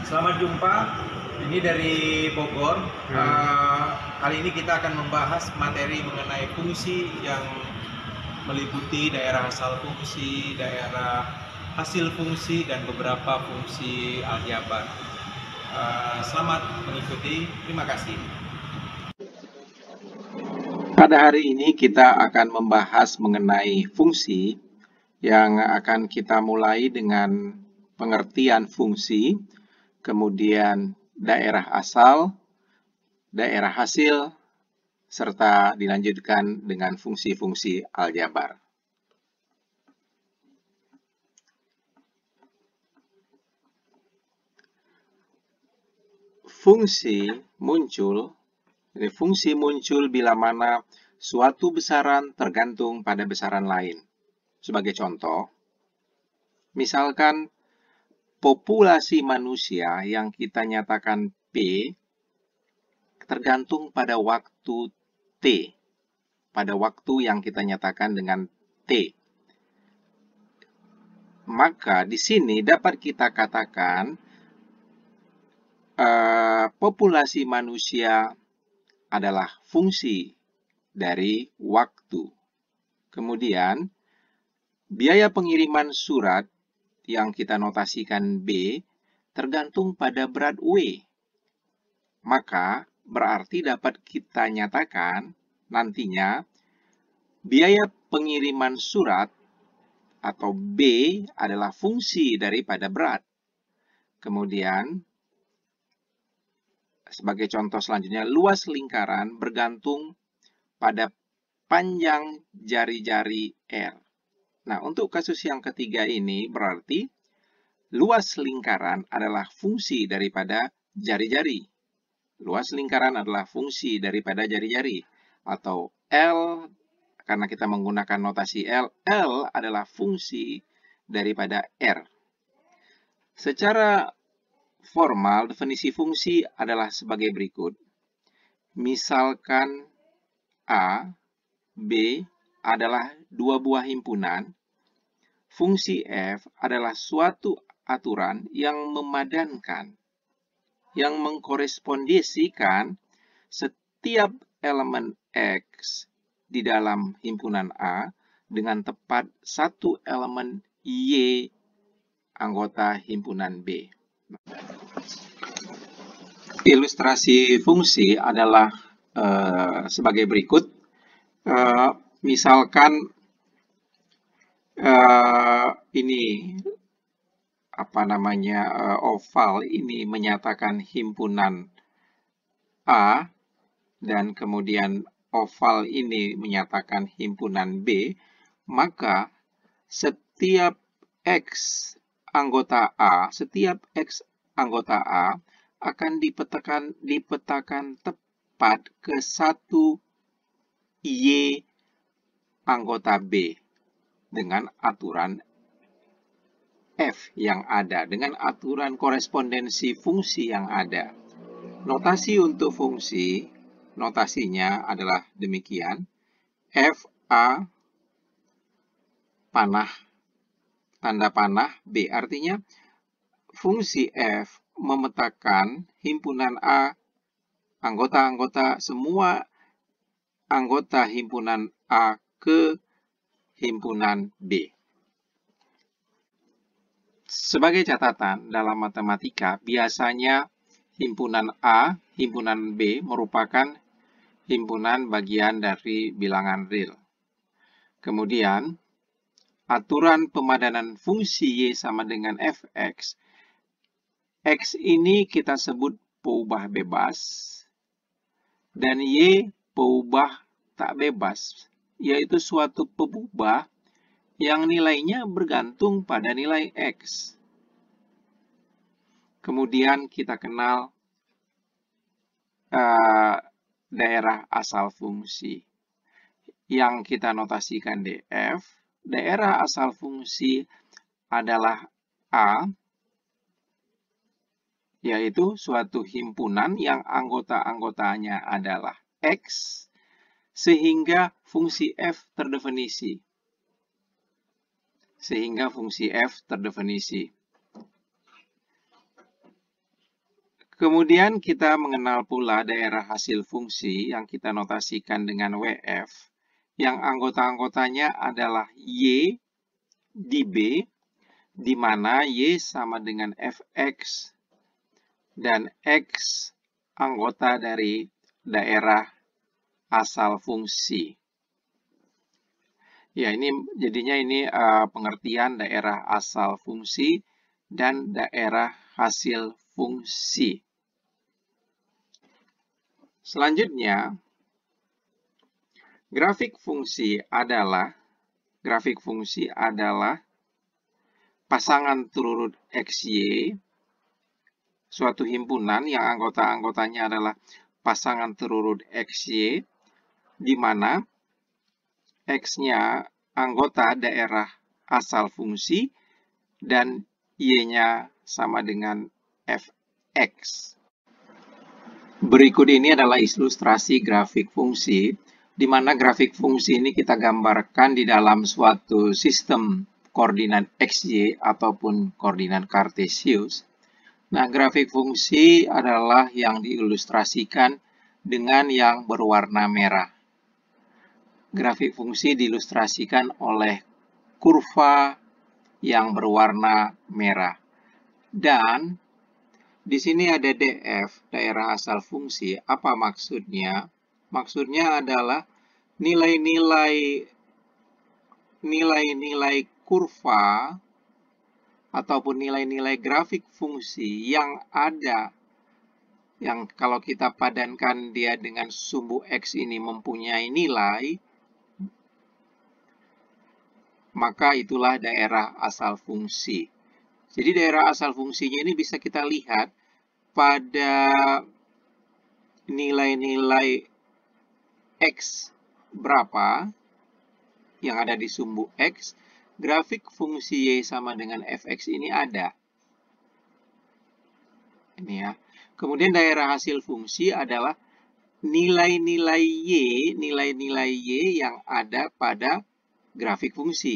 Selamat jumpa, ini dari Bogor. Kali ini kita akan membahas materi mengenai fungsi yang meliputi daerah asal fungsi, daerah hasil fungsi, dan beberapa fungsi aljabar. Selamat mengikuti, terima kasih. Pada hari ini kita akan membahas mengenai fungsi yang akan kita mulai dengan pengertian fungsi, kemudian daerah asal, daerah hasil, serta dilanjutkan dengan fungsi-fungsi aljabar. Fungsi muncul bila mana suatu besaran tergantung pada besaran lain. Sebagai contoh, misalkan populasi manusia yang kita nyatakan P tergantung pada waktu T, pada waktu yang kita nyatakan dengan T. Maka di sini dapat kita katakan populasi manusia adalah fungsi dari waktu. Kemudian, biaya pengiriman surat yang kita notasikan B tergantung pada berat W. Maka, berarti dapat kita nyatakan nantinya biaya pengiriman surat atau B adalah fungsi daripada berat. Kemudian, sebagai contoh selanjutnya, luas lingkaran bergantung pada panjang jari-jari R. Nah, untuk kasus yang ketiga ini berarti luas lingkaran adalah fungsi daripada jari-jari. Luas lingkaran adalah fungsi daripada jari-jari. Atau L, karena kita menggunakan notasi L adalah fungsi daripada R. Secara formal, definisi fungsi adalah sebagai berikut. Misalkan A, B adalah dua buah himpunan, fungsi F adalah suatu aturan yang memadankan, yang mengkorespondisikan setiap elemen X di dalam himpunan A dengan tepat satu elemen Y anggota himpunan B. Ilustrasi fungsi adalah sebagai berikut. Misalkan ini oval ini menyatakan himpunan A dan kemudian oval ini menyatakan himpunan B, maka setiap X anggota A akan dipetakan tepat ke satu Y anggota B dengan aturan F yang ada, dengan aturan korespondensi fungsi yang ada. Notasi untuk fungsi, notasinya adalah demikian. F A panah, tanda panah B, artinya fungsi F memetakan himpunan A, semua anggota himpunan A ke himpunan B. Sebagai catatan, dalam matematika, biasanya himpunan A, himpunan B merupakan himpunan bagian dari bilangan real. Kemudian, aturan pemadanan fungsi Y sama dengan Fx. X ini kita sebut peubah bebas, dan Y peubah tak bebas, yaitu suatu peubah yang nilainya bergantung pada nilai X. Kemudian kita kenal daerah asal fungsi yang kita notasikan DF. Daerah asal fungsi adalah A, yaitu suatu himpunan yang anggota-anggotanya adalah X, sehingga fungsi F terdefinisi. Kemudian kita mengenal pula daerah hasil fungsi yang kita notasikan dengan WF, yang anggota-anggotanya adalah Y di B, di mana Y sama dengan Fx dan X anggota dari daerah asal fungsi. Ya, ini jadinya ini pengertian daerah asal fungsi dan daerah hasil fungsi. Selanjutnya, grafik fungsi adalah pasangan terurut XY, suatu himpunan yang anggota-anggotanya adalah pasangan terurut XY, di mana X-nya anggota daerah asal fungsi dan Y-nya sama dengan Fx. Berikut ini adalah ilustrasi grafik fungsi, di mana grafik fungsi ini kita gambarkan di dalam suatu sistem koordinat XY ataupun koordinat kartesius. Nah, grafik fungsi adalah yang diilustrasikan dengan yang berwarna merah. Grafik fungsi diilustrasikan oleh kurva yang berwarna merah. Dan di sini ada DF, daerah asal fungsi. Apa maksudnya? Maksudnya adalah nilai-nilai kurva ataupun nilai-nilai grafik fungsi yang ada, yang kalau kita padankan dia dengan sumbu X ini mempunyai nilai, maka itulah daerah asal fungsi. Jadi daerah asal fungsinya ini bisa kita lihat pada nilai-nilai X berapa yang ada di sumbu X, grafik fungsi Y sama dengan Fx ini ada. Ini ya. Kemudian daerah hasil fungsi adalah nilai-nilai Y yang ada pada grafik fungsi.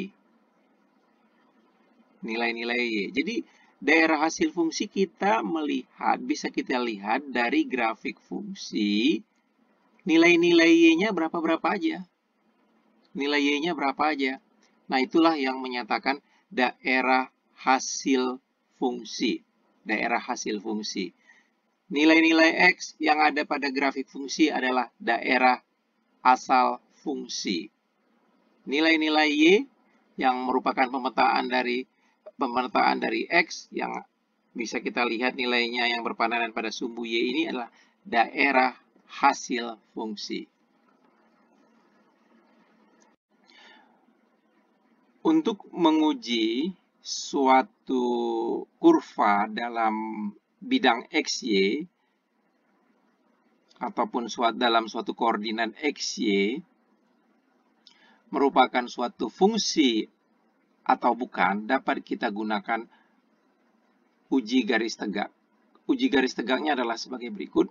Nilai-nilai Y. Jadi daerah hasil fungsi bisa kita lihat dari grafik fungsi. Nilai-nilai Y-nya berapa aja. Nilai Y-nya berapa aja. Nah, itulah yang menyatakan daerah hasil fungsi. Daerah hasil fungsi. Nilai-nilai X yang ada pada grafik fungsi adalah daerah asal fungsi. Nilai-nilai Y yang merupakan pemetaan dari X yang bisa kita lihat nilainya yang berpadanan pada sumbu Y ini adalah daerah hasil fungsi. Untuk menguji suatu kurva dalam bidang XY ataupun dalam suatu koordinat XY merupakan suatu fungsi atau bukan, dapat kita gunakan uji garis tegak. Uji garis tegaknya adalah sebagai berikut.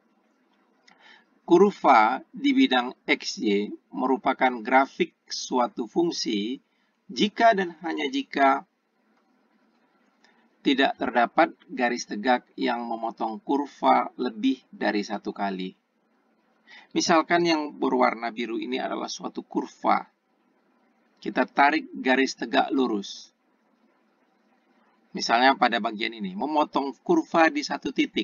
Kurva di bidang XY merupakan grafik suatu fungsi jika dan hanya jika tidak terdapat garis tegak yang memotong kurva lebih dari satu kali. Misalkan yang berwarna biru ini adalah suatu kurva. Kita tarik garis tegak lurus. Misalnya pada bagian ini, memotong kurva di satu titik.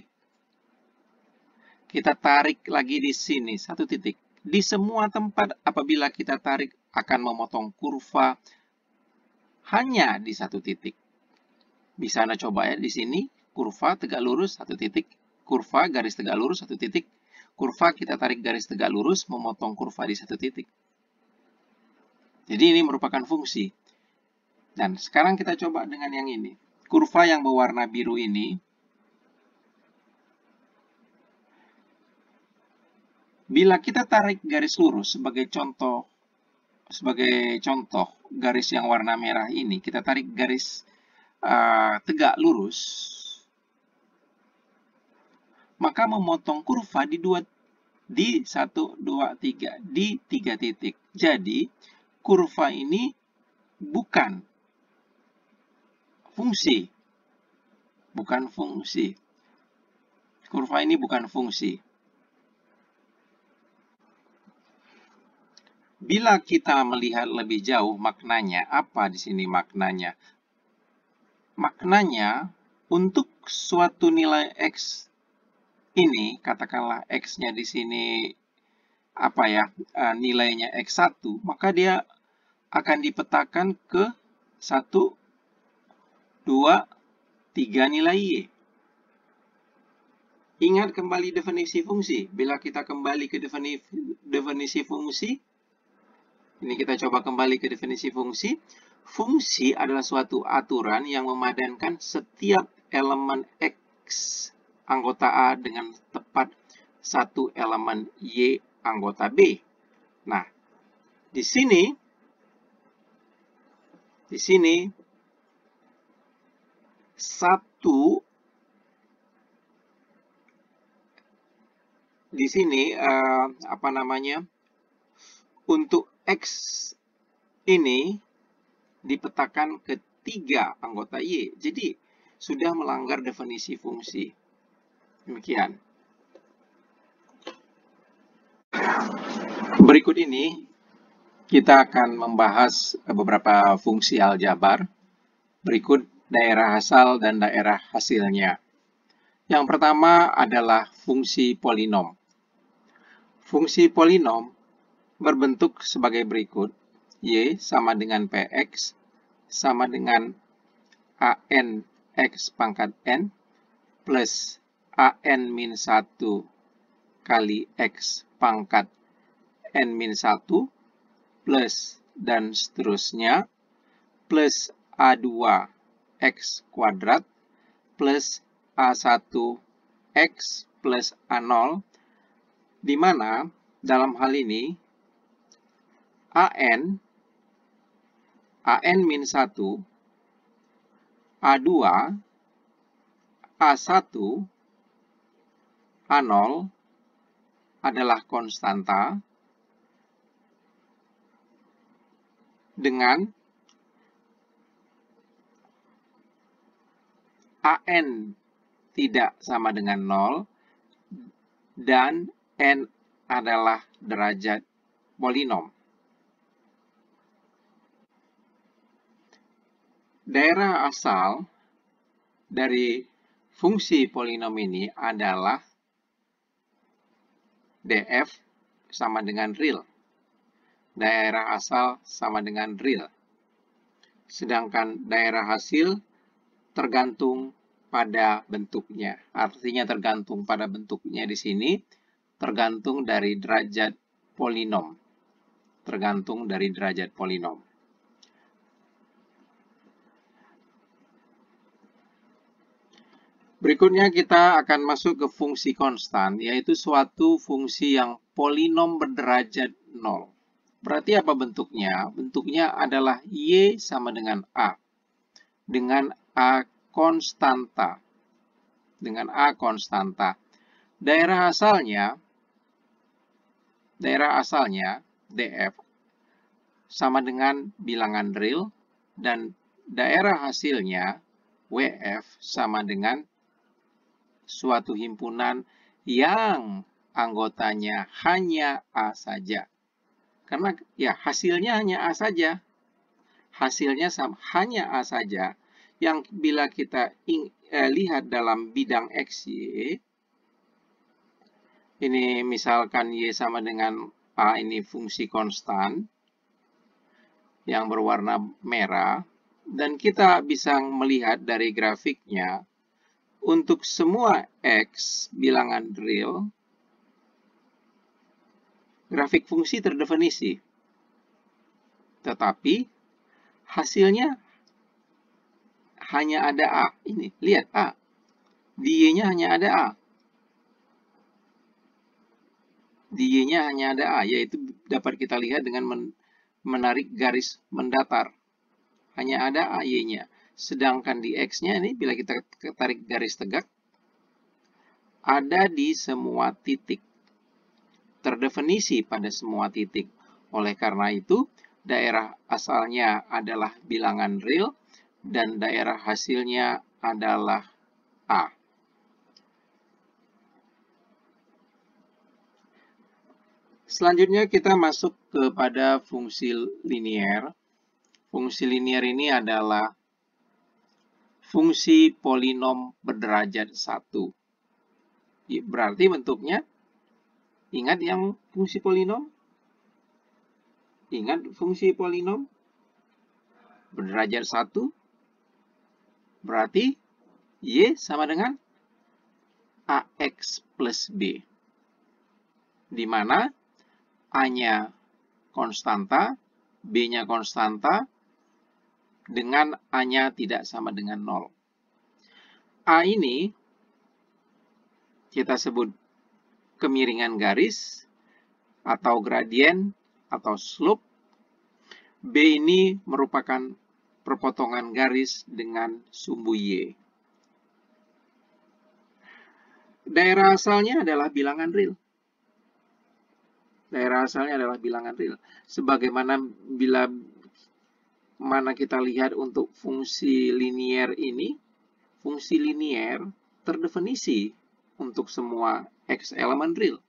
Kita tarik lagi di sini, satu titik. Di semua tempat apabila kita tarik akan memotong kurva hanya di satu titik. Bisa Anda coba ya di sini, kurva tegak lurus satu titik, kurva garis tegak lurus satu titik, kurva kita tarik garis tegak lurus memotong kurva di satu titik. Jadi ini merupakan fungsi. Dan sekarang kita coba dengan yang ini. Kurva yang berwarna biru ini, bila kita tarik garis lurus sebagai contoh garis yang warna merah ini, kita tarik garis tegak lurus, maka memotong kurva di 1, 2, 3, di 3 titik. Jadi, kurva ini bukan fungsi. Kurva ini bukan fungsi. Bila kita melihat lebih jauh maknanya, apa di sini maknanya? Maknanya, untuk suatu nilai X ini, katakanlah X-nya di sini nilainya X1, maka dia akan dipetakan ke 1, 2, 3 nilai Y. Ingat kembali definisi fungsi. Bila kita kembali ke definisi fungsi, ini kita coba kembali ke definisi fungsi. Fungsi adalah suatu aturan yang memadankan setiap elemen X anggota A dengan tepat satu elemen Y anggota B. Nah, di sini untuk X ini dipetakan ke 3 anggota Y. Jadi, sudah melanggar definisi fungsi. Demikian. Berikut ini, kita akan membahas beberapa fungsi aljabar. Berikut daerah asal dan daerah hasilnya. Yang pertama adalah fungsi polinom. Fungsi polinom berbentuk sebagai berikut. Y sama dengan Px sama dengan AN X pangkat N plus AN min 1 kali X pangkat N-1 plus dan seterusnya plus A2 X kuadrat plus A1 X plus A0, di mana dalam hal ini AN min 1, A2, A1, A0 adalah konstanta dengan AN tidak sama dengan 0 dan N adalah derajat polinom. Daerah asal dari fungsi polinom ini adalah df sama dengan real. Daerah asal sama dengan real. Sedangkan daerah hasil tergantung pada bentuknya. Artinya tergantung pada bentuknya di sini, tergantung dari derajat polinom. Tergantung dari derajat polinom. Berikutnya kita akan masuk ke fungsi konstan, yaitu suatu fungsi yang polinom berderajat 0. Berarti apa bentuknya? Bentuknya adalah Y sama dengan A. Dengan A konstanta. Dengan A konstanta. Daerah asalnya DF sama dengan bilangan real. Dan daerah hasilnya WF sama dengan suatu himpunan yang anggotanya hanya A saja. Karena ya hasilnya hanya A saja. Hasilnya hanya A saja. Yang bila kita lihat dalam bidang XY, ini misalkan Y sama dengan A, ini fungsi konstan yang berwarna merah. Dan kita bisa melihat dari grafiknya, untuk semua X bilangan real, grafik fungsi terdefinisi. Tetapi hasilnya hanya ada A. Ini, lihat A. Di Y-nya hanya ada A. Di Y-nya hanya ada A, yaitu dapat kita lihat dengan menarik garis mendatar. Hanya ada A Y-nya. Sedangkan di X-nya ini, bila kita tarik garis tegak, ada di semua titik. Terdefinisi pada semua titik. Oleh karena itu, daerah asalnya adalah bilangan real dan daerah hasilnya adalah A. Selanjutnya kita masuk kepada fungsi linier. Fungsi linier ini adalah fungsi polinom berderajat 1. Berarti bentuknya, ingat yang fungsi polinom? Ingat fungsi polinom berderajat 1? Berarti Y sama dengan AX plus B. Di mana A-nya konstanta, B-nya konstanta, dengan A-nya tidak sama dengan 0. A ini kita sebut kemiringan garis, atau gradien, atau slope. B ini merupakan perpotongan garis dengan sumbu Y. Daerah asalnya adalah bilangan real. Daerah asalnya adalah bilangan real. Sebagaimana bila mana kita lihat untuk fungsi linier ini, fungsi linier terdefinisi untuk semua X elemen real.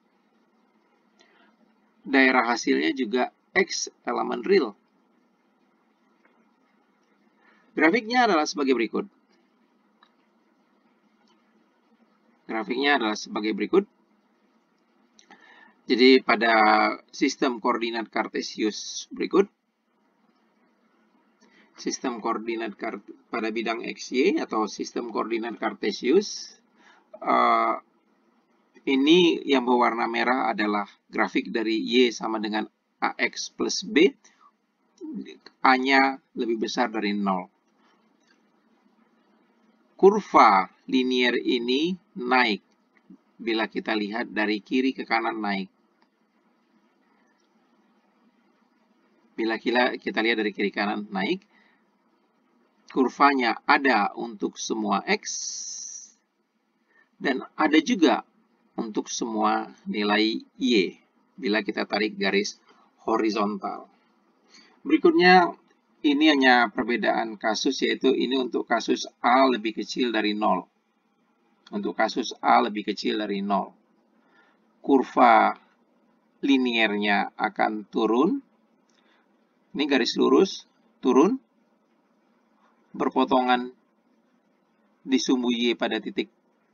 Daerah hasilnya juga X elemen real. Grafiknya adalah sebagai berikut. Grafiknya adalah sebagai berikut. Jadi pada sistem koordinat kartesius berikut, sistem koordinat pada bidang XY atau sistem koordinat kartesius, ini yang berwarna merah adalah grafik dari Y sama dengan AX plus B, A-nya lebih besar dari 0. Kurva linier ini naik bila kita lihat dari kiri ke kanan naik. Bila kita lihat dari kiri kanan naik, kurvanya ada untuk semua X dan ada juga untuk semua nilai Y bila kita tarik garis horizontal. Berikutnya, ini hanya perbedaan kasus, yaitu ini untuk kasus A lebih kecil dari 0. Untuk kasus A lebih kecil dari 0. Kurva liniernya akan turun. Ini garis lurus, turun. Berpotongan di sumbu Y pada titik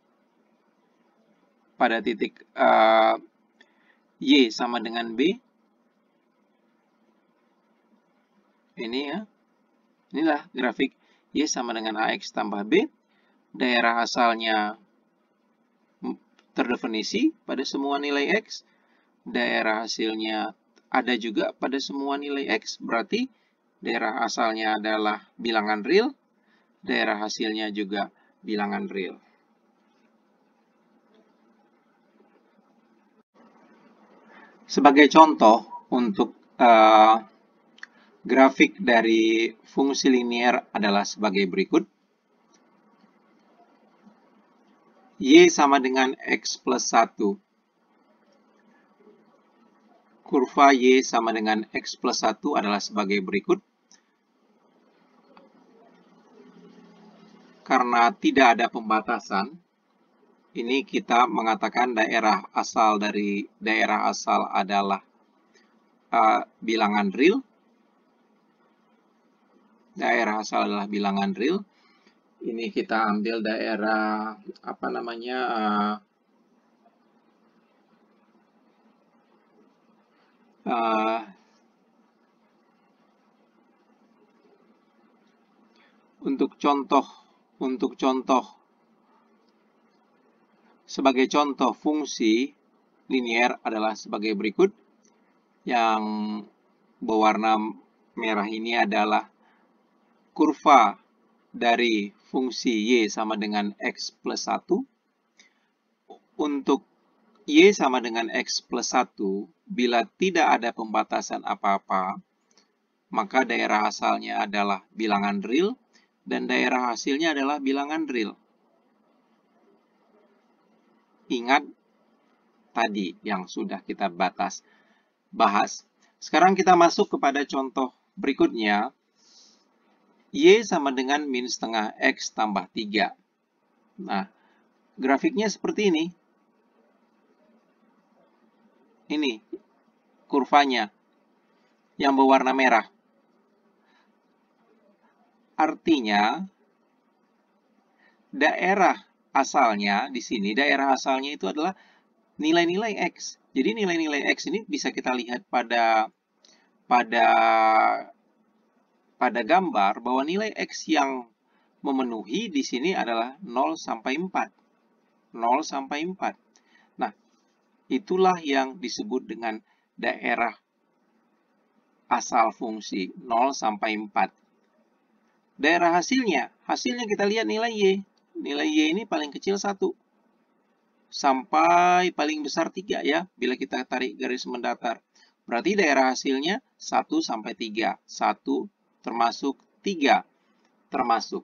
Y sama dengan B. Ini ya. Inilah grafik Y sama dengan AX tambah B. Daerah asalnya terdefinisi pada semua nilai X. Daerah hasilnya ada juga pada semua nilai X. Berarti daerah asalnya adalah bilangan real. Daerah hasilnya juga bilangan real. Sebagai contoh untuk grafik dari fungsi linier adalah sebagai berikut. Y sama dengan X plus 1. Kurva Y sama dengan X plus 1 adalah sebagai berikut. Karena tidak ada pembatasan, ini kita mengatakan daerah asal adalah bilangan real. Daerah asal adalah bilangan real. Ini kita ambil daerah untuk contoh sebagai contoh fungsi linier adalah sebagai berikut. Yang berwarna merah ini adalah kurva dari fungsi Y sama dengan X plus 1. Untuk Y sama dengan X plus 1, bila tidak ada pembatasan apa-apa, maka daerah asalnya adalah bilangan real, dan daerah hasilnya adalah bilangan real. Ingat tadi yang sudah kita bahas. Sekarang kita masuk kepada contoh berikutnya. Y sama dengan min setengah X tambah 3. Nah, grafiknya seperti ini. Ini kurvanya yang berwarna merah. Artinya, daerah asalnya di sini, daerah asalnya itu adalah nilai-nilai X. Jadi nilai-nilai X ini bisa kita lihat pada gambar bahwa nilai X yang memenuhi di sini adalah 0 sampai 4. 0 sampai 4. Nah, itulah yang disebut dengan daerah asal fungsi 0 sampai 4. Daerah hasilnya kita lihat nilai Y. Nilai Y ini paling kecil 1 sampai paling besar 3 ya, bila kita tarik garis mendatar. Berarti daerah hasilnya 1 sampai 3. 1 termasuk, 3 termasuk.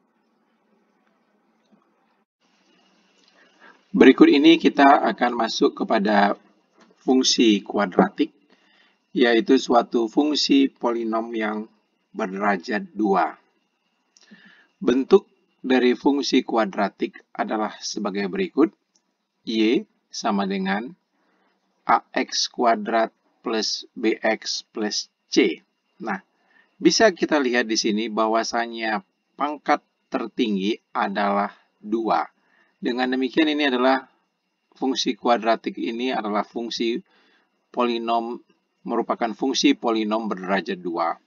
Berikut ini kita akan masuk kepada fungsi kuadratik, yaitu suatu fungsi polinom yang berderajat 2. Bentuk dari fungsi kuadratik adalah sebagai berikut. Y sama dengan AX kuadrat plus BX plus C. Nah, bisa kita lihat di sini bahwasanya pangkat tertinggi adalah 2. Dengan demikian ini adalah fungsi kuadratik ini adalah fungsi polinom, merupakan fungsi polinom berderajat 2.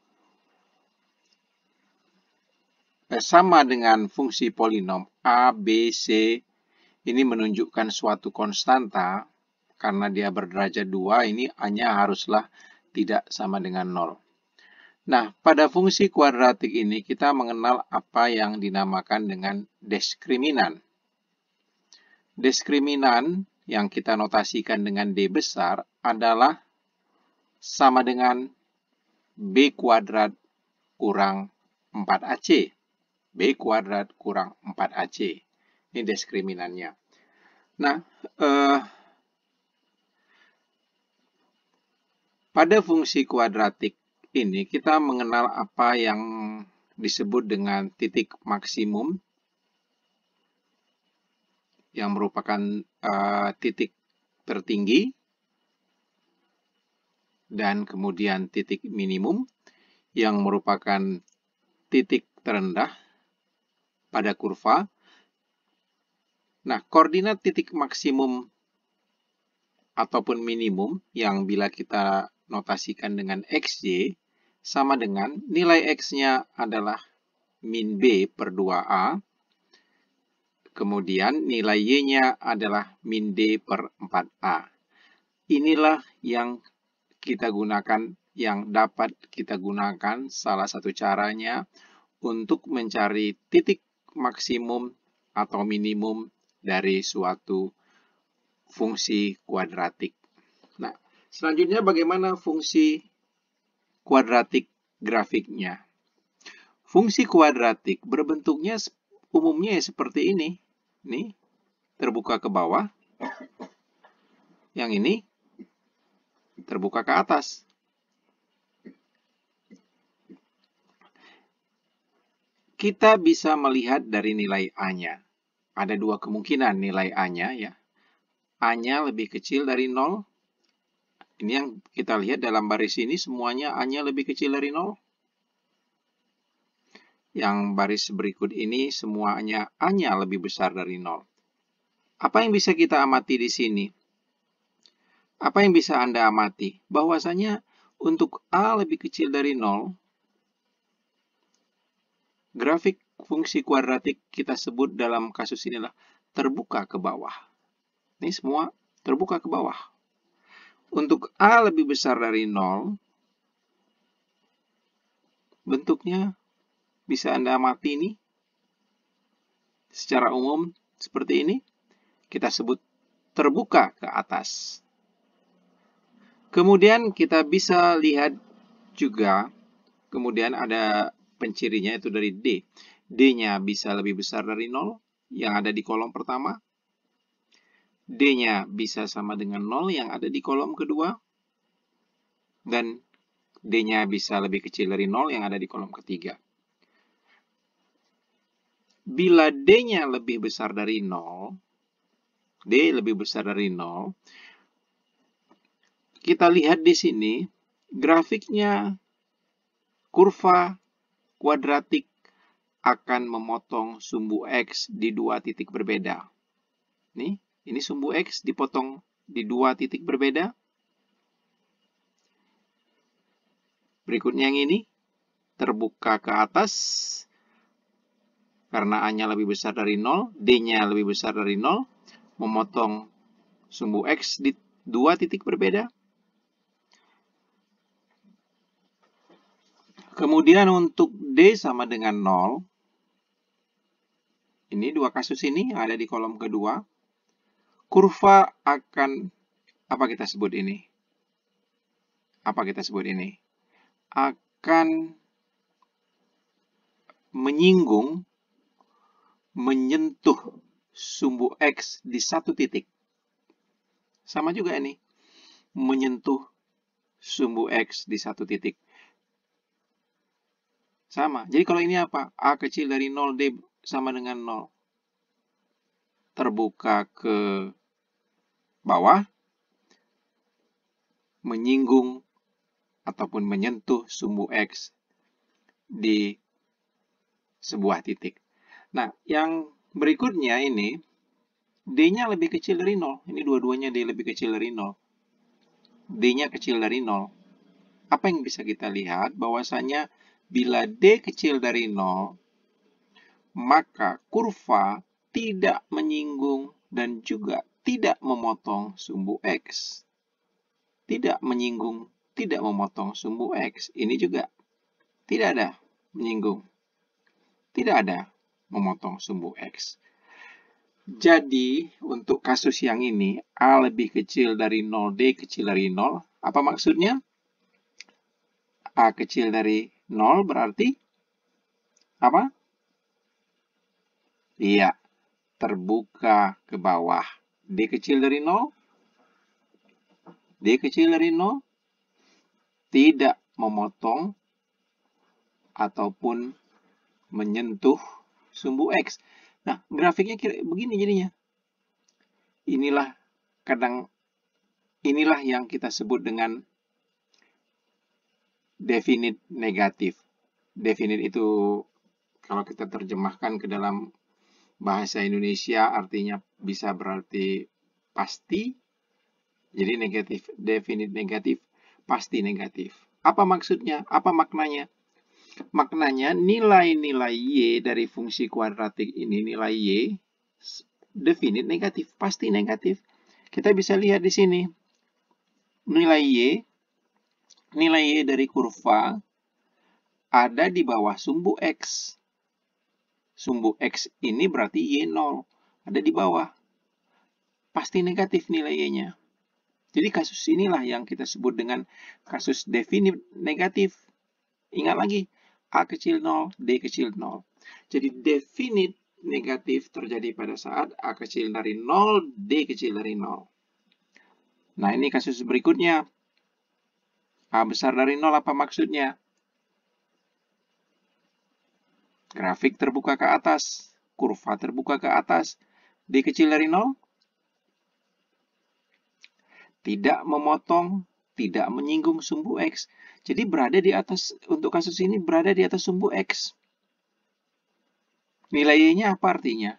Sama dengan fungsi polinom A, B, C, ini menunjukkan suatu konstanta, karena dia berderajat 2, ini A-nya haruslah tidak sama dengan 0. Nah, pada fungsi kuadratik ini kita mengenal apa yang dinamakan dengan diskriminan. Diskriminan yang kita notasikan dengan D besar adalah sama dengan B kuadrat kurang 4AC. B kuadrat kurang 4AC. Ini diskriminannya. Nah, pada fungsi kuadratik ini kita mengenal apa yang disebut dengan titik maksimum, yang merupakan titik tertinggi, dan kemudian titik minimum yang merupakan titik terendah pada kurva. Nah, koordinat titik maksimum ataupun minimum yang bila kita notasikan dengan XY sama dengan nilai X-nya adalah min B per 2A, kemudian nilai Y-nya adalah min D per 4A. Inilah yang kita gunakan, yang dapat kita gunakan, salah satu caranya untuk mencari titik maksimum atau minimum dari suatu fungsi kuadratik. Nah, selanjutnya bagaimana fungsi kuadratik grafiknya? Fungsi kuadratik berbentuknya umumnya seperti ini. Nih, terbuka ke bawah. Yang ini terbuka ke atas. Kita bisa melihat dari nilai A-nya. Ada dua kemungkinan nilai A-nya ya. A-nya lebih kecil dari 0. Ini yang kita lihat dalam baris ini semuanya A-nya lebih kecil dari 0. Yang baris berikut ini semuanya A-nya lebih besar dari 0. Apa yang bisa kita amati di sini? Apa yang bisa Anda amati? Bahwasanya untuk A lebih kecil dari 0, grafik fungsi kuadratik kita sebut dalam kasus inilah terbuka ke bawah. Ini semua terbuka ke bawah. Untuk A lebih besar dari 0, bentuknya bisa Anda amati ini. Secara umum seperti ini. Kita sebut terbuka ke atas. Kemudian kita bisa lihat juga, kemudian ada pencirinya itu dari D. D-nya bisa lebih besar dari 0 yang ada di kolom pertama. D-nya bisa sama dengan 0 yang ada di kolom kedua. Dan D-nya bisa lebih kecil dari 0 yang ada di kolom ketiga. Bila D-nya lebih besar dari 0, D lebih besar dari 0, kita lihat di sini, grafiknya kurva kuadratik akan memotong sumbu X di 2 titik berbeda. Nih, ini sumbu X dipotong di 2 titik berbeda. Berikutnya yang ini, terbuka ke atas, karena A-nya lebih besar dari 0, D-nya lebih besar dari 0, memotong sumbu X di 2 titik berbeda. Kemudian untuk D sama dengan 0, ini 2 kasus ini yang ada di kolom kedua, kurva akan, apa kita sebut ini? Apa kita sebut ini? Akan menyinggung, menyentuh sumbu X di 1 titik. Sama juga ini, menyentuh sumbu X di 1 titik. Sama. Jadi kalau ini apa? A kecil dari 0, D sama dengan 0. Terbuka ke bawah, menyinggung ataupun menyentuh sumbu X di sebuah titik. Nah, yang berikutnya ini, D-nya lebih kecil dari 0. Ini dua-duanya D lebih kecil dari 0. D-nya kecil dari 0. Apa yang bisa kita lihat? Bahwasanya bila D kecil dari 0, maka kurva tidak menyinggung dan juga tidak memotong sumbu X. Tidak menyinggung, tidak memotong sumbu X. Ini juga tidak ada menyinggung. Tidak ada memotong sumbu X. Jadi, untuk kasus yang ini, A lebih kecil dari 0, D kecil dari 0. Apa maksudnya? A kecil dari 0 berarti apa? Iya, terbuka ke bawah. D kecil dari 0. D kecil dari 0. Tidak memotong ataupun menyentuh sumbu X. Nah, grafiknya kira begini jadinya. Inilah yang kita sebut dengan definite negatif. Definite itu kalau kita terjemahkan ke dalam bahasa Indonesia artinya bisa berarti pasti. Jadi negatif, definite negatif, pasti negatif. Apa maksudnya? Apa maknanya? Maknanya nilai-nilai Y dari fungsi kuadratik ini, nilai Y, definite negatif, pasti negatif. Kita bisa lihat di sini. Nilai Y dari kurva ada di bawah sumbu X. Sumbu X ini berarti Y0. Ada di bawah. Pasti negatif nilai Y-nya. Jadi kasus inilah yang kita sebut dengan kasus definite negatif. Ingat lagi, A kecil 0, D kecil 0. Jadi definite negatif terjadi pada saat A kecil dari 0, D kecil dari 0. Nah, ini kasus berikutnya. A besar dari 0 apa maksudnya? Grafik terbuka ke atas, kurva terbuka ke atas. D kecil dari 0. Tidak memotong, tidak menyinggung sumbu X. Jadi berada di atas, untuk kasus ini berada di atas sumbu X. Nilai Y-nya apa artinya?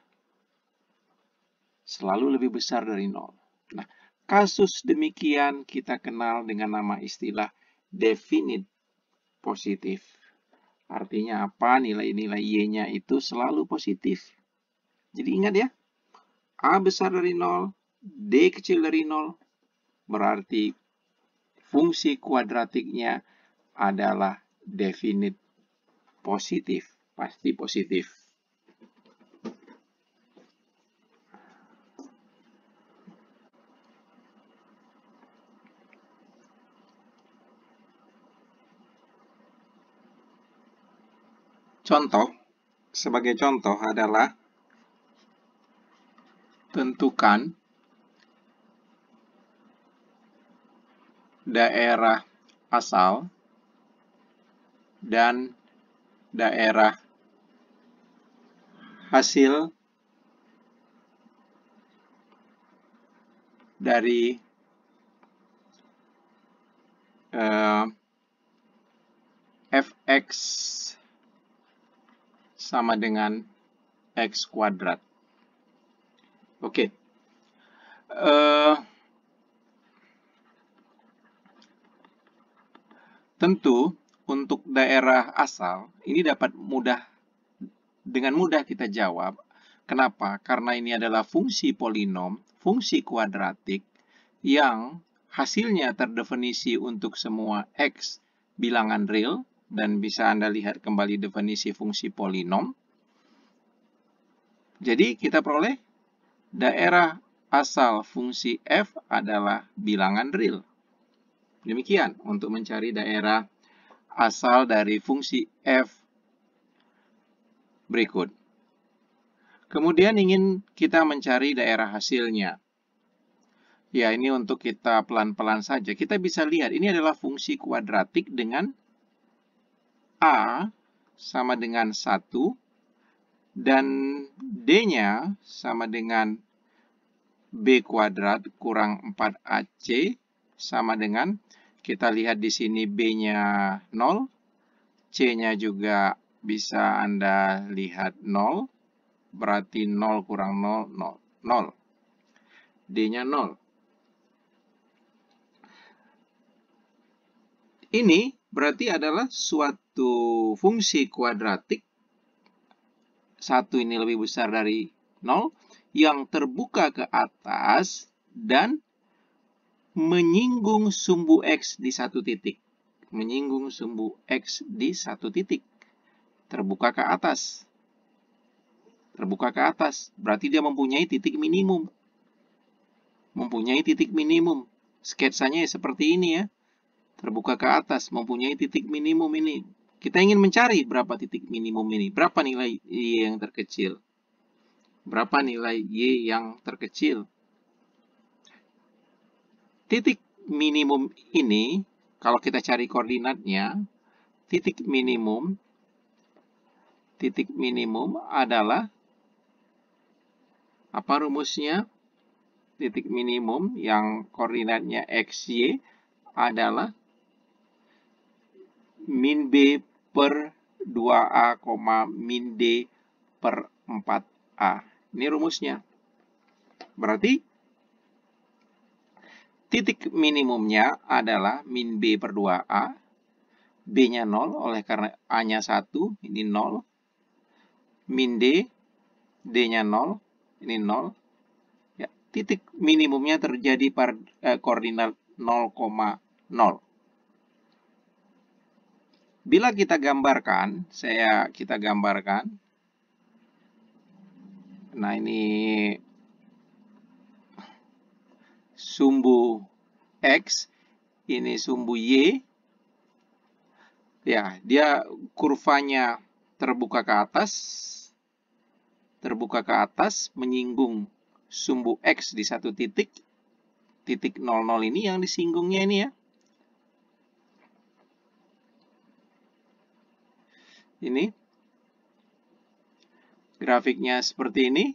Selalu lebih besar dari 0. Nah, kasus demikian kita kenal dengan nama istilah definite positif. Artinya apa? Nilai-nilai Y-nya itu selalu positif. Jadi ingat ya, A besar dari 0, D kecil dari 0, berarti fungsi kuadratiknya adalah definite positif, pasti positif. Contoh, sebagai contoh adalah tentukan daerah asal dan daerah hasil dari sama dengan X kuadrat. Oke. Tentu untuk daerah asal ini dapat dengan mudah kita jawab. Kenapa? Karena ini adalah fungsi polinom, fungsi kuadratik yang hasilnya terdefinisi untuk semua X bilangan real, dan bisa Anda lihat kembali definisi fungsi polinom. Jadi kita peroleh daerah asal fungsi f adalah bilangan real. Demikian untuk mencari daerah asal dari fungsi f berikut. Kemudian ingin kita mencari daerah hasilnya. Ya, ini untuk kita pelan-pelan saja. Kita bisa lihat ini adalah fungsi kuadratik dengan A sama dengan 1 dan D-nya sama dengan B kuadrat kurang 4AC sama dengan, kita lihat di sini B-nya 0, C-nya juga bisa Anda lihat 0, berarti 0 kurang 0, 0. 0. D-nya 0. Ini berarti adalah suatu fungsi kuadratik, 1 ini lebih besar dari 0, yang terbuka ke atas dan menyinggung sumbu X di satu titik. Menyinggung sumbu X di satu titik. Terbuka ke atas. Terbuka ke atas. Berarti dia mempunyai titik minimum. Mempunyai titik minimum. Sketsanya seperti ini ya. Terbuka ke atas. Mempunyai titik minimum ini. Kita ingin mencari berapa titik minimum ini. Berapa nilai Y yang terkecil. Berapa nilai Y yang terkecil. Titik minimum ini, kalau kita cari koordinatnya, titik minimum adalah, apa rumusnya? Titik minimum yang koordinatnya XY adalah min B per 2A, min D per 4A. Ini rumusnya. Berarti titik minimumnya adalah min B per 2A. B-nya 0, oleh karena A-nya 1, ini 0. Min D, D-nya 0, ini 0. Ya, titik minimumnya terjadi pada koordinat 0,0. Bila kita gambarkan, kita gambarkan. Nah, ini sumbu X, ini sumbu Y. Ya, dia kurvanya terbuka ke atas, menyinggung sumbu X di satu titik. Titik 00 ini yang disinggungnya ini ya. Ini. Grafiknya seperti ini.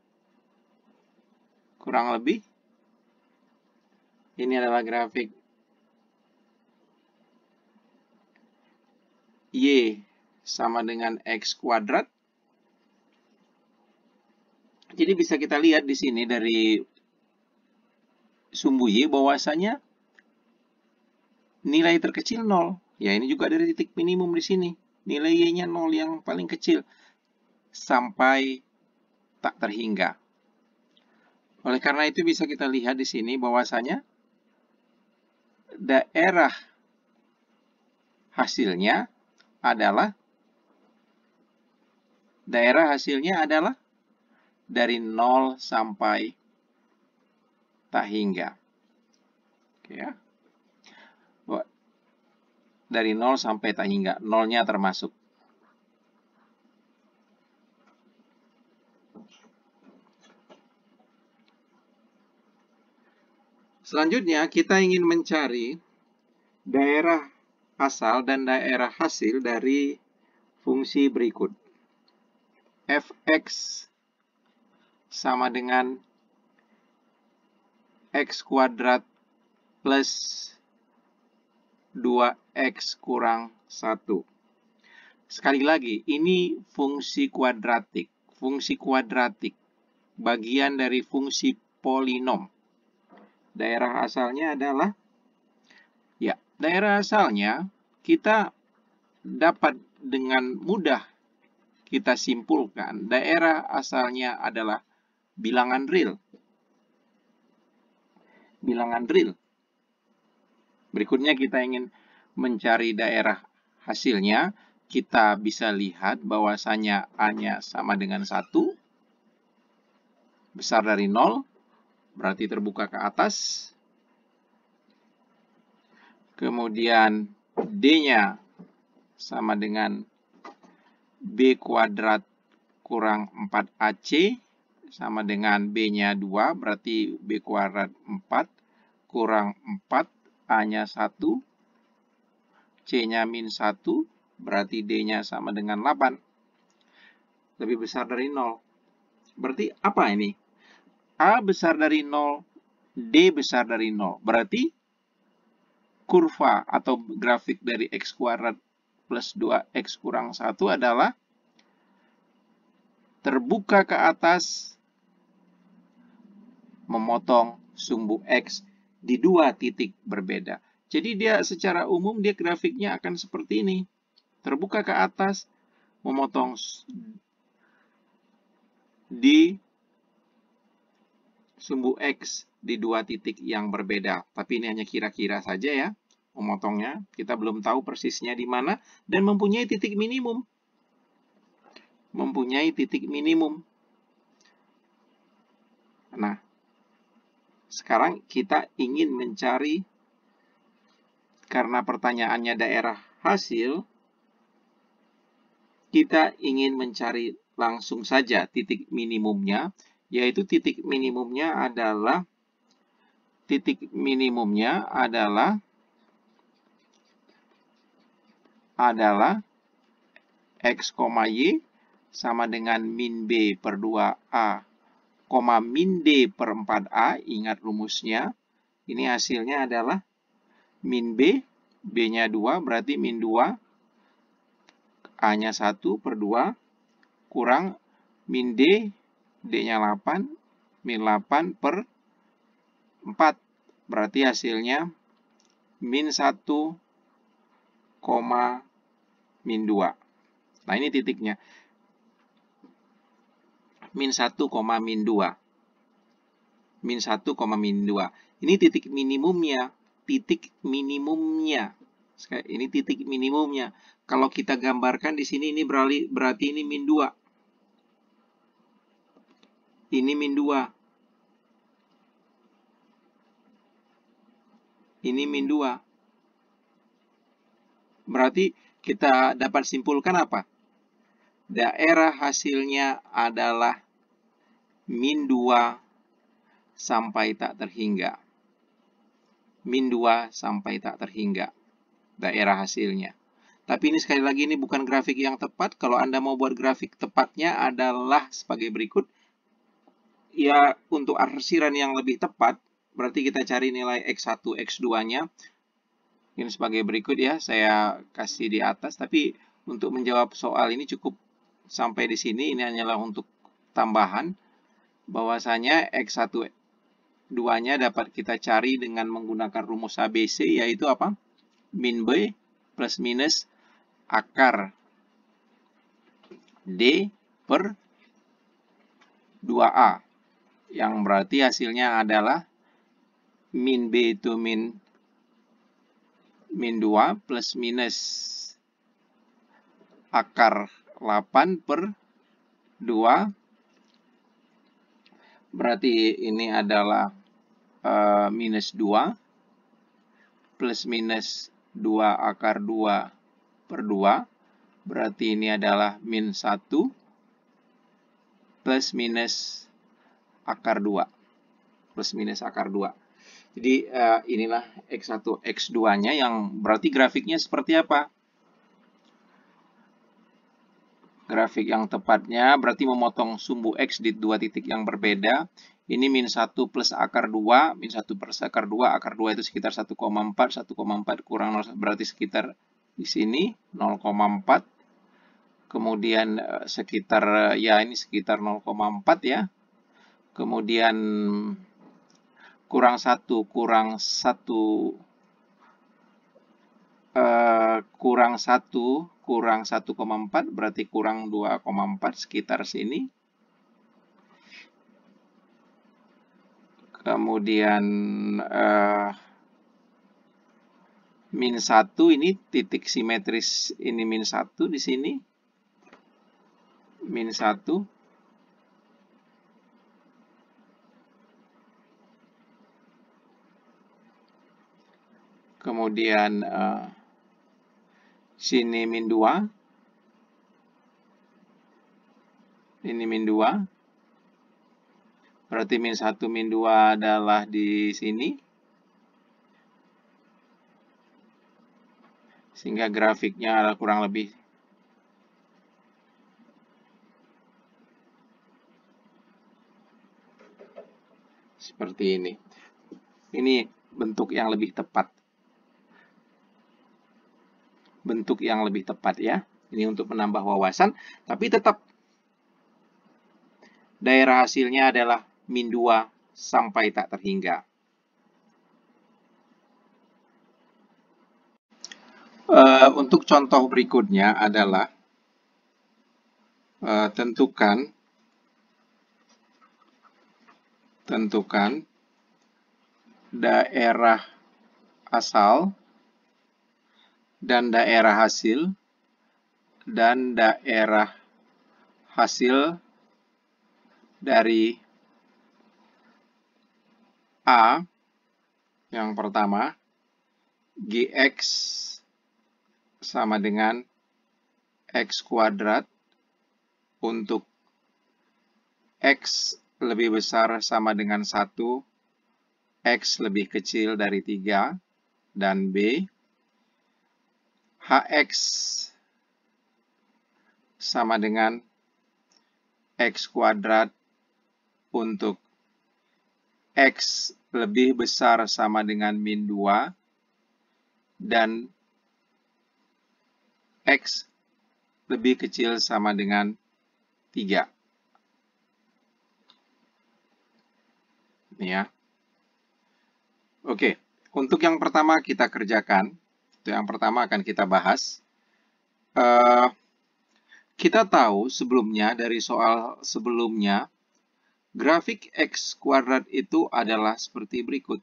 Kurang lebih. Ini adalah grafik Y sama dengan X kuadrat. Jadi bisa kita lihat di sini dari sumbu Y bahwasanya nilai terkecil 0. Ya, ini juga dari titik minimum di sini. Nilai Y-nya 0 yang paling kecil sampai tak terhingga. Oleh karena itu bisa kita lihat di sini bahwasanya daerah hasilnya adalah dari 0 sampai tak hingga. Oke ya. Dari 0 sampai tak hingga. 0-nya termasuk. Selanjutnya kita ingin mencari daerah asal dan daerah hasil dari fungsi berikut. Fx sama dengan X kuadrat plus 2X kurang 1. Sekali lagi, ini fungsi kuadratik. Fungsi kuadratik, bagian dari fungsi polinom. Daerah asalnya adalah, ya, daerah asalnya kita dapat dengan mudah kita simpulkan. Daerah asalnya adalah bilangan real. Bilangan real. Berikutnya kita ingin mencari daerah hasilnya. Kita bisa lihat bahwasanya A-nya sama dengan 1, besar dari 0, berarti terbuka ke atas. Kemudian D-nya sama dengan B kuadrat kurang 4AC, sama dengan B-nya 2, berarti B kuadrat 4 kurang 4, A-nya 1, C-nya min 1, berarti D-nya sama dengan 8. Lebih besar dari 0. Berarti apa ini? A besar dari 0, D besar dari 0. Berarti kurva atau grafik dari X kuadrat plus 2X kurang 1 adalah terbuka ke atas, memotong sumbu X di 2 titik berbeda. Jadi dia secara umum dia grafiknya akan seperti ini. Terbuka ke atas, memotong di sumbu X di 2 titik yang berbeda. Tapi ini hanya kira-kira saja ya, memotongnya. Kita belum tahu persisnya di mana, dan mempunyai titik minimum. Mempunyai titik minimum. Nah, sekarang kita ingin mencari, karena pertanyaannya daerah hasil, kita ingin mencari langsung saja titik minimumnya, yaitu titik minimumnya adalah X, Y sama dengan min B per 2A, min D per 4A, ingat rumusnya. Ini hasilnya adalah min B, B-nya 2, berarti min 2, A-nya 1 per 2, kurang min D, D-nya 8, min 8 per 4. Berarti hasilnya min 1, min 2. Nah, ini titiknya. Min 1, min 2. Min 1, min 2. Ini titik minimumnya. Titik minimumnya. Ini titik minimumnya. Kalau kita gambarkan di sini, ini berarti ini min 2. Ini min 2. Ini min 2. Berarti kita dapat simpulkan apa? Daerah hasilnya adalah min 2 sampai tak terhingga. Min 2 sampai tak terhingga. Daerah hasilnya. Tapi ini sekali lagi ini bukan grafik yang tepat. Kalau Anda mau buat grafik tepatnya adalah sebagai berikut. Ya, untuk arsiran yang lebih tepat, berarti kita cari nilai X1, X2-nya. Ini sebagai berikut ya, saya kasih di atas. Tapi untuk menjawab soal ini cukup sampai di sini. Ini hanyalah untuk tambahan. Bahwasanya X1, 2-nya dapat kita cari dengan menggunakan rumus ABC, yaitu apa? Min B plus minus akar D per 2A. Yang berarti hasilnya adalah min B itu min 2 plus minus akar 8 per 2. Berarti ini adalah minus 2 plus minus 2 akar 2 per 2. Berarti ini adalah min 1 plus minus akar 2. Plus minus akar 2. Jadi inilah X1, X2-nya yang berarti grafiknya seperti apa? Grafik yang tepatnya berarti memotong sumbu X di 2 titik yang berbeda. Ini min 1 plus akar 2, min 1 plus akar 2, akar 2 itu sekitar 1,4, 1,4 kurang 0, berarti sekitar di sini 0,4. kemudian sekitar ya ini sekitar 0,4 ya. Kemudian kurang 1 kurang 1 kurang 1 kurang 1,4 berarti kurang 2,4 sekitar sini. Kemudian min 1 ini titik simetris ini min 1 di sini. Min 1. Kemudian sini min 2. Ini min 2. Berarti min 1, min 2 adalah di sini. Sehingga grafiknya adalah kurang lebih seperti ini. Ini bentuk yang lebih tepat. Bentuk yang lebih tepat ya. Ini untuk menambah wawasan. Tapi tetap daerah hasilnya adalah min 2 sampai tak terhingga. Untuk contoh berikutnya adalah tentukan daerah asal dan daerah hasil dari A yang pertama, Gx sama dengan X kuadrat untuk X lebih besar sama dengan 1, X lebih kecil dari 3, dan B, Hx sama dengan X kuadrat untuk X lebih besar sama dengan min 2 dan X lebih kecil sama dengan 3. Ya. Oke, untuk yang pertama kita kerjakan. Itu yang pertama akan kita bahas. Kita tahu sebelumnya dari soal sebelumnya, grafik X kuadrat itu adalah seperti berikut.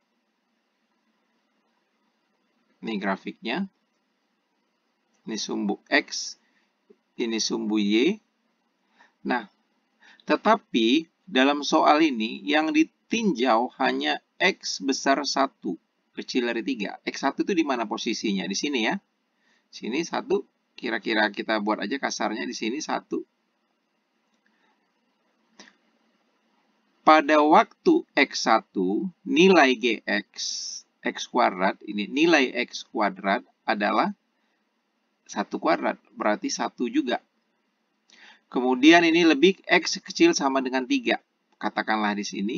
Ini grafiknya. Ini sumbu X, ini sumbu Y. Nah, tetapi dalam soal ini yang ditinjau hanya X besar 1, kecil dari 3. X1 itu di mana posisinya? Di sini ya. Sini 1, kira-kira kita buat aja kasarnya di sini 1. Pada waktu X1, nilai Gx, X kuadrat, ini nilai X kuadrat adalah 1 kuadrat, berarti 1 juga. Kemudian ini lebih X kecil sama dengan 3. Katakanlah di sini.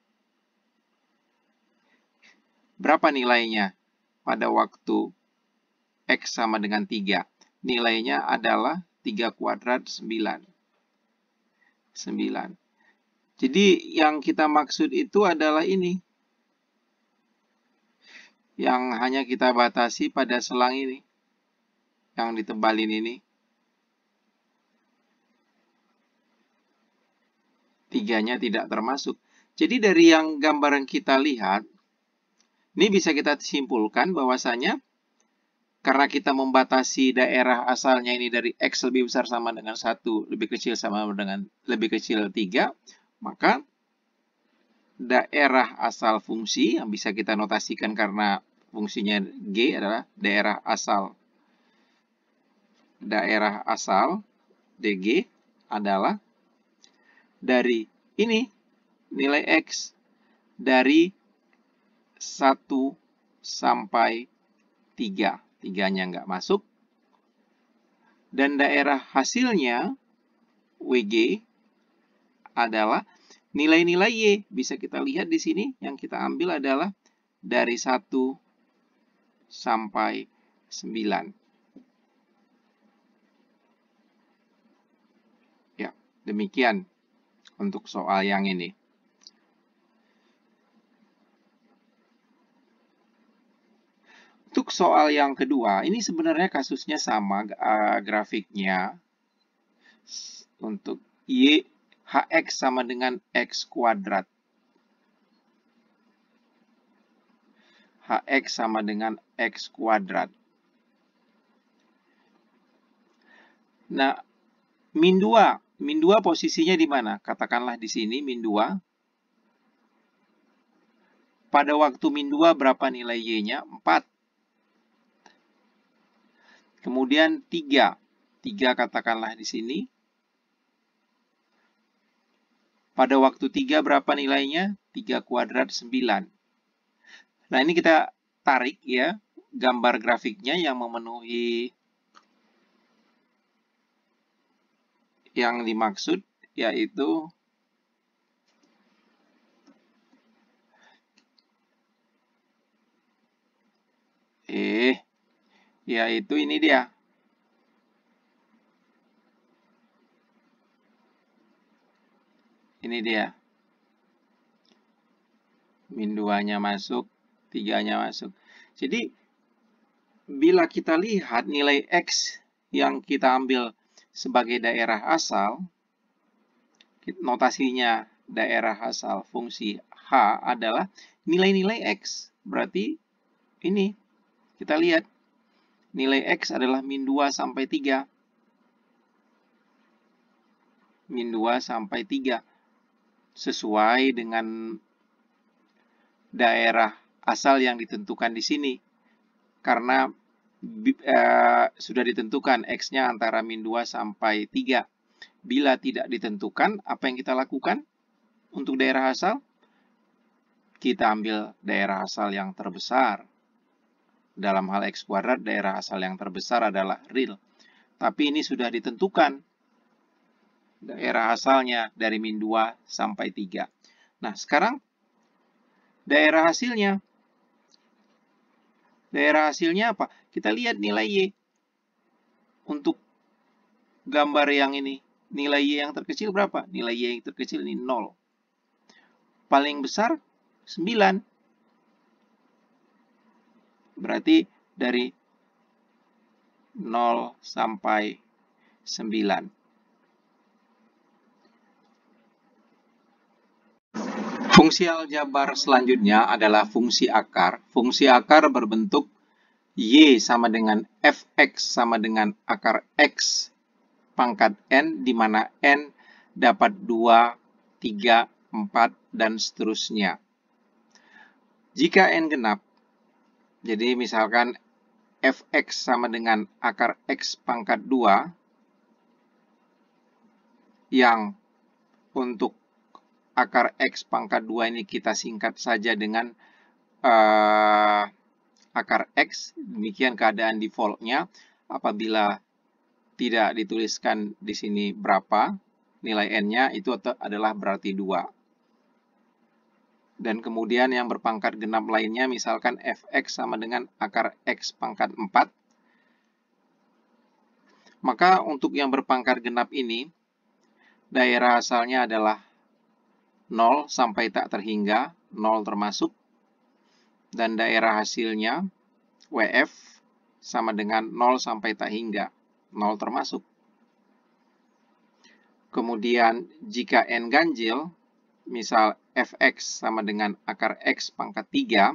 Berapa nilainya pada waktu X sama dengan 3? Nilainya adalah 3 kuadrat 9. 9. Jadi yang kita maksud itu adalah ini. Yang hanya kita batasi pada selang ini. Yang ditebalin ini. 3-nya tidak termasuk. Jadi dari yang gambar yang kita lihat, ini bisa kita simpulkan bahwasanya karena kita membatasi daerah asalnya ini dari X lebih besar sama dengan 1, lebih kecil sama dengan lebih kecil 3, maka daerah asal fungsi yang bisa kita notasikan karena fungsinya G adalah daerah asal. Daerah asal DG adalah dari ini nilai X dari 1 sampai 3. 3-nya nggak masuk. Dan daerah hasilnya WG adalah nilai-nilai Y. Bisa kita lihat di sini yang kita ambil adalah dari 1 sampai 9. Demikian untuk soal yang ini. Untuk soal yang kedua, ini sebenarnya kasusnya sama grafiknya. Untuk Y, Hx sama dengan X kuadrat. Hx sama dengan X kuadrat. Nah, min 2. Min 2 posisinya di mana? Katakanlah di sini min 2. Pada waktu min 2 berapa nilai Y-nya? 4. Kemudian 3. 3 katakanlah di sini. Pada waktu 3 berapa nilainya? 3 kuadrat 9. Nah, ini kita tarik ya gambar grafiknya yang memenuhi yang dimaksud, yaitu ini dia. Ini dia. Min 2-nya masuk, 3-nya masuk. Jadi, bila kita lihat nilai X yang kita ambil sebagai daerah asal, notasinya daerah asal fungsi H adalah nilai-nilai X. Berarti ini, kita lihat, nilai X adalah min 2 sampai 3. Min 2 sampai 3. Sesuai dengan daerah asal yang ditentukan di sini. Karena sudah ditentukan X-nya antara min 2 sampai 3. Bila tidak ditentukan, apa yang kita lakukan untuk daerah asal? Kita ambil daerah asal yang terbesar. Dalam hal X kuadrat, daerah asal yang terbesar adalah real. Tapi ini sudah ditentukan daerah asalnya dari min 2 sampai 3. Nah, sekarang daerah hasilnya. Daerah hasilnya apa? Kita lihat nilai Y. Untuk gambar yang ini, nilai Y yang terkecil berapa? Nilai Y yang terkecil ini 0. Paling besar 9. Berarti dari 0 sampai 9. Fungsi aljabar selanjutnya adalah fungsi akar. Fungsi akar berbentuk Y sama dengan Fx sama dengan akar X pangkat N, di mana N dapat 2, 3, 4, dan seterusnya. Jika N genap, jadi misalkan Fx sama dengan akar X pangkat 2, yang untuk akar X pangkat 2 ini kita singkat saja dengan akar X. Demikian keadaan defaultnya. Apabila tidak dituliskan di sini berapa nilai N-nya, itu adalah berarti 2. Dan kemudian yang berpangkat genap lainnya, misalkan Fx sama dengan akar X pangkat 4. Maka untuk yang berpangkat genap ini, daerah asalnya adalah 0 sampai tak terhingga, 0 termasuk. Dan daerah hasilnya, WF, sama dengan 0 sampai tak hingga, 0 termasuk. Kemudian jika N ganjil, misal Fx sama dengan akar X pangkat 3,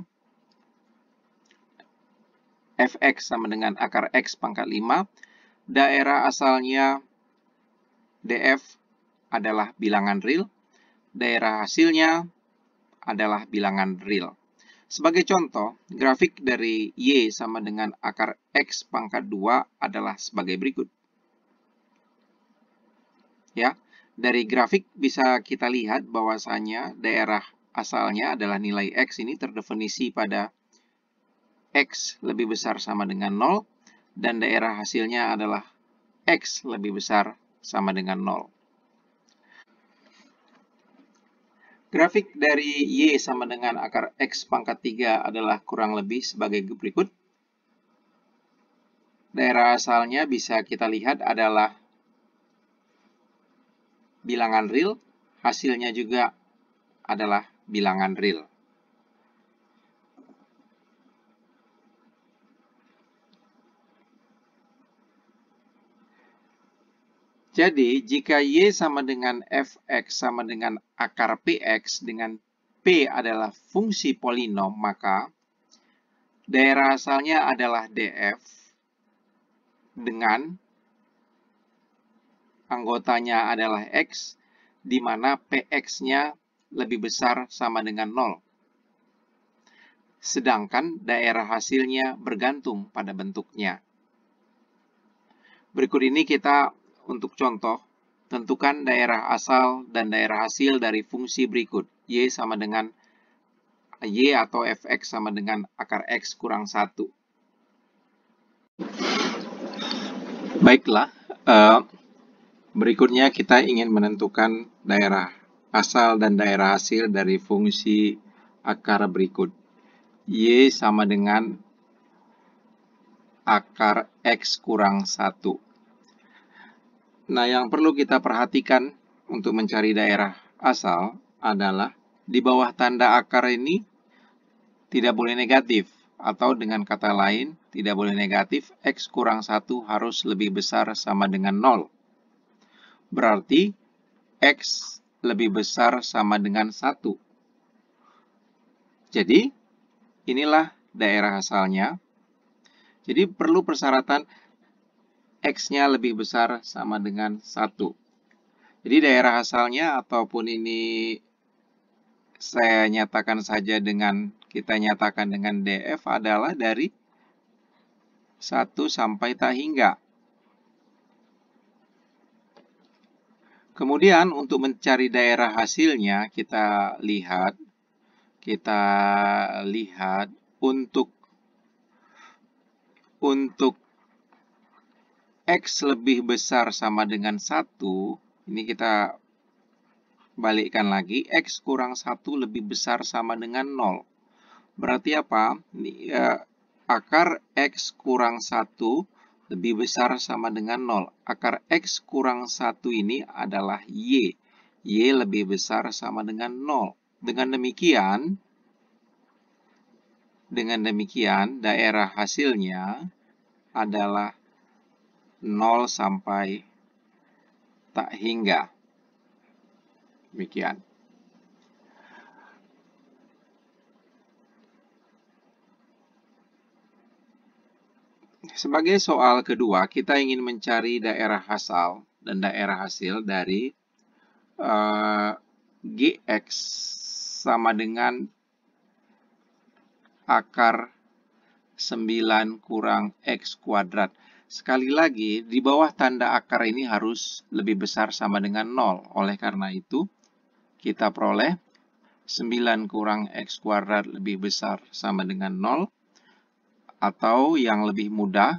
Fx sama dengan akar X pangkat 5, daerah asalnya DF adalah bilangan real, daerah hasilnya adalah bilangan real. Sebagai contoh, grafik dari Y sama dengan akar X pangkat 2 adalah sebagai berikut. Ya, dari grafik bisa kita lihat bahwasanya daerah asalnya adalah nilai X ini terdefinisi pada X lebih besar sama dengan 0, dan daerah hasilnya adalah X lebih besar sama dengan 0. Grafik dari Y sama dengan akar X pangkat 3 adalah kurang lebih sebagai berikut. Daerah asalnya bisa kita lihat adalah bilangan real, hasilnya juga adalah bilangan real. Jadi, jika Y sama dengan Fx sama dengan akar Px dengan P adalah fungsi polinom, maka daerah asalnya adalah df dengan anggotanya adalah x, di mana Px-nya lebih besar sama dengan 0. Sedangkan daerah hasilnya bergantung pada bentuknya. Berikut ini kita untuk contoh, tentukan daerah asal dan daerah hasil dari fungsi berikut. Y sama dengan Y atau Fx sama dengan akar X kurang 1. Baiklah, berikutnya kita ingin menentukan daerah asal dan daerah hasil dari fungsi akar berikut. Y sama dengan akar X kurang 1. Nah, yang perlu kita perhatikan untuk mencari daerah asal adalah di bawah tanda akar ini tidak boleh negatif. Atau dengan kata lain, tidak boleh negatif, X kurang 1 harus lebih besar sama dengan 0. Berarti X lebih besar sama dengan 1. Jadi, inilah daerah asalnya. Jadi, perlu persyaratan X-nya lebih besar sama dengan 1. Jadi daerah asalnya ataupun ini saya nyatakan saja kita nyatakan dengan DF adalah dari 1 sampai tak hingga. Kemudian untuk mencari daerah hasilnya kita lihat untuk X lebih besar sama dengan 1, ini kita balikkan lagi, X kurang 1 lebih besar sama dengan 0. Berarti apa? Akar X kurang 1 lebih besar sama dengan 0. Akar X kurang 1 ini adalah Y. Y lebih besar sama dengan 0. Dengan demikian, daerah hasilnya adalah 0 sampai tak hingga. Demikian. Sebagai soal kedua, kita ingin mencari daerah asal dan daerah hasil dari Gx sama dengan akar 9 kurang X kuadrat. Sekali lagi, di bawah tanda akar ini harus lebih besar sama dengan 0. Oleh karena itu, kita peroleh 9 kurang X kuadrat lebih besar sama dengan 0. Atau yang lebih mudah,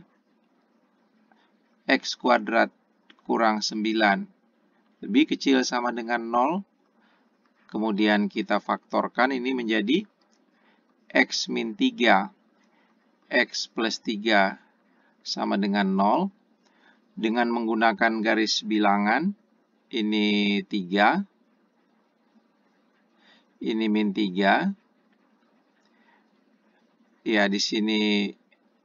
X kuadrat kurang 9 lebih kecil sama dengan 0. Kemudian kita faktorkan ini menjadi X min 3. X plus 3 sama dengan 0. Dengan menggunakan garis bilangan, ini 3. Ini min 3. Ya, di sini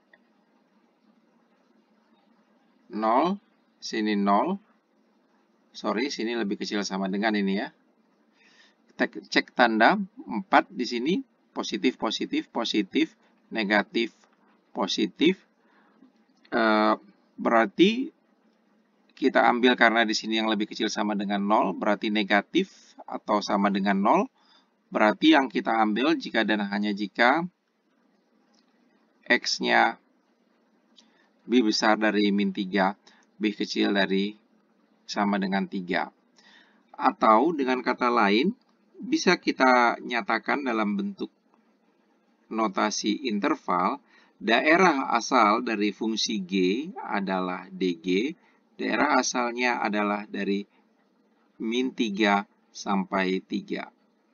0. Sini 0. Sorry, sini lebih kecil sama dengan ini ya. Kita cek tanda 4 di sini. Positif, positif, positif, negatif, positif. Berarti kita ambil karena di sini yang lebih kecil sama dengan 0, berarti negatif atau sama dengan 0. Berarti yang kita ambil jika dan hanya jika X-nya lebih besar dari min 3, lebih kecil dari sama dengan 3. Atau dengan kata lain, bisa kita nyatakan dalam bentuk notasi interval, daerah asal dari fungsi G adalah DG, daerah asalnya adalah dari min 3 sampai 3.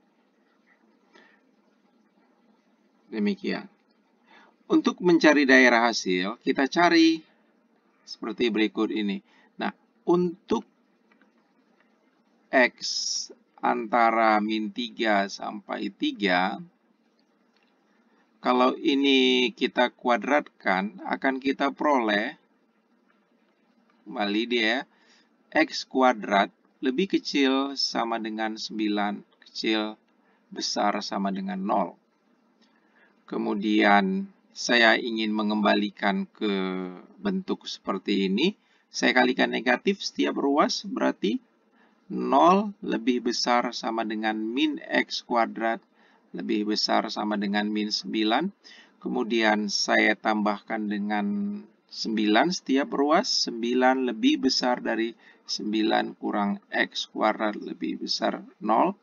Demikian. Untuk mencari daerah hasil, kita cari seperti berikut ini. Nah, untuk X antara min 3 sampai 3, kalau ini kita kuadratkan, akan kita peroleh, kembali dia, X kuadrat lebih kecil sama dengan 9, kecil besar sama dengan 0. Kemudian saya ingin mengembalikan ke bentuk seperti ini. Saya kalikan negatif setiap ruas, berarti 0 lebih besar sama dengan min X kuadrat lebih besar sama dengan min 9. Kemudian saya tambahkan dengan 9 setiap ruas. 9 lebih besar dari 9 kurang X kuadrat lebih besar 0.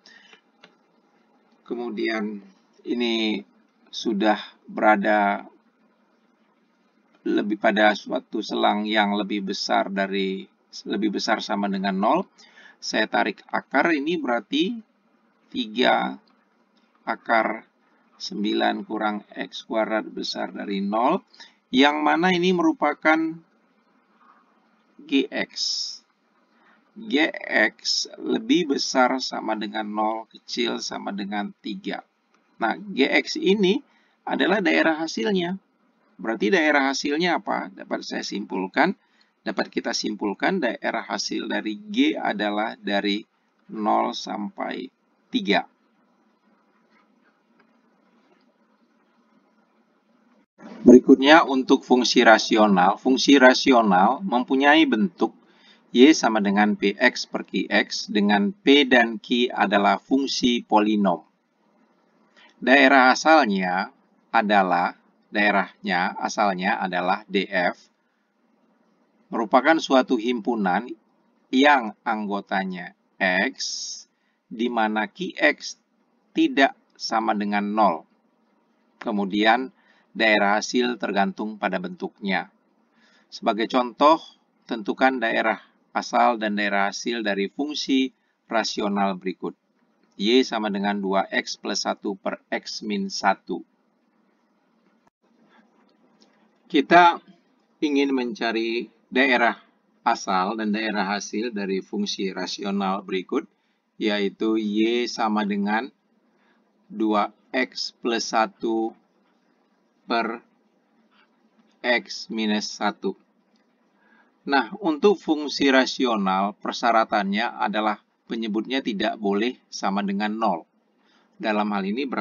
Kemudian ini sudah berada lebih pada suatu selang yang lebih besar sama dengan 0. Saya tarik akar, ini berarti 3 akar 9 kurang X kuadrat besar dari 0, yang mana ini merupakan GX. GX lebih besar sama dengan 0, kecil sama dengan 3. Nah, GX ini adalah daerah hasilnya. Berarti daerah hasilnya apa? Dapat kita simpulkan daerah hasil dari G adalah dari 0 sampai 3. Berikutnya untuk fungsi rasional. Fungsi rasional mempunyai bentuk Y sama dengan Px per Qx dengan P dan Q adalah fungsi polinom. Daerahnya asalnya adalah df, merupakan suatu himpunan yang anggotanya X, di mana Qx tidak sama dengan 0. Kemudian daerah hasil tergantung pada bentuknya. Sebagai contoh, tentukan daerah asal dan daerah hasil dari fungsi rasional berikut. Y sama dengan 2X plus 1 per X min 1. Kita ingin mencari daerah asal dan daerah hasil dari fungsi rasional berikut, yaitu Y sama dengan 2X plus 1 per X minus 1. Nah, untuk fungsi rasional, persyaratannya adalah penyebutnya tidak boleh sama dengan 0. Dalam hal ini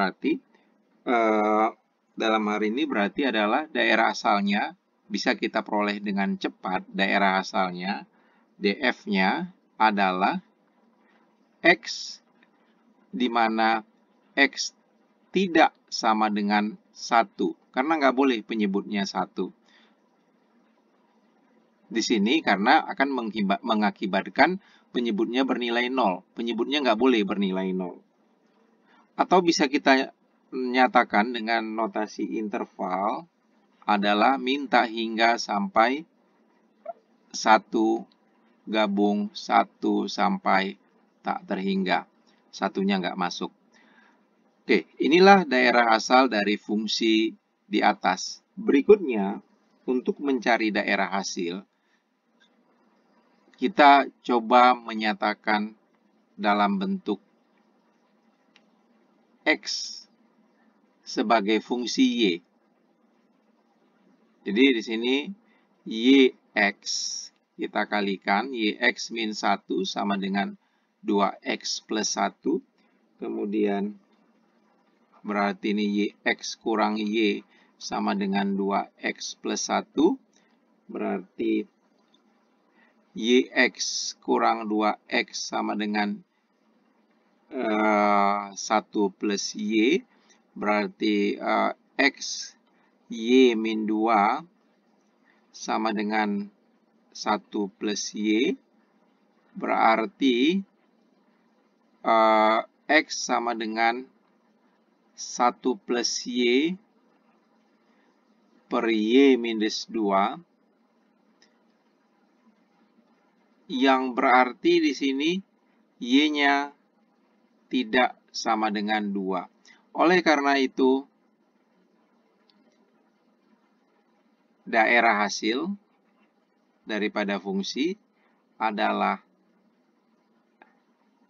berarti adalah daerah asalnya bisa kita peroleh dengan cepat. Daerah asalnya, df-nya adalah X, di mana X tidak sama dengan 1, karena nggak boleh penyebutnya 1. Di sini karena akan mengakibatkan penyebutnya bernilai 0. Penyebutnya nggak boleh bernilai 0. Atau bisa kita nyatakan dengan notasi interval adalah minta hingga sampai 1 gabung 1 sampai tak terhingga. Satunya nggak masuk. Oke, inilah daerah asal dari fungsi di atas. Berikutnya, untuk mencari daerah hasil, kita coba menyatakan dalam bentuk X sebagai fungsi Y. Jadi di sini YX kita kalikan, YX min 1 sama dengan 2X plus 1. Kemudian berarti ini YX kurang Y sama dengan 2X plus 1. Berarti YX kurang 2X sama dengan 1 plus Y. Berarti X Y min 2 sama dengan 1 plus Y. Berarti X sama dengan 1 plus Y per Y minus 2. Yang berarti di sini Y-nya tidak sama dengan 2. Oleh karena itu, daerah hasil daripada fungsi adalah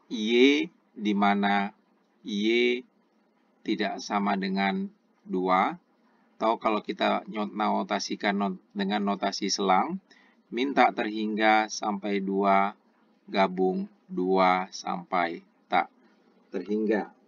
Y di mana Y tidak sama dengan 2, atau kalau kita notasikan dengan notasi selang, minta terhingga sampai 2 gabung 2 sampai tak terhingga.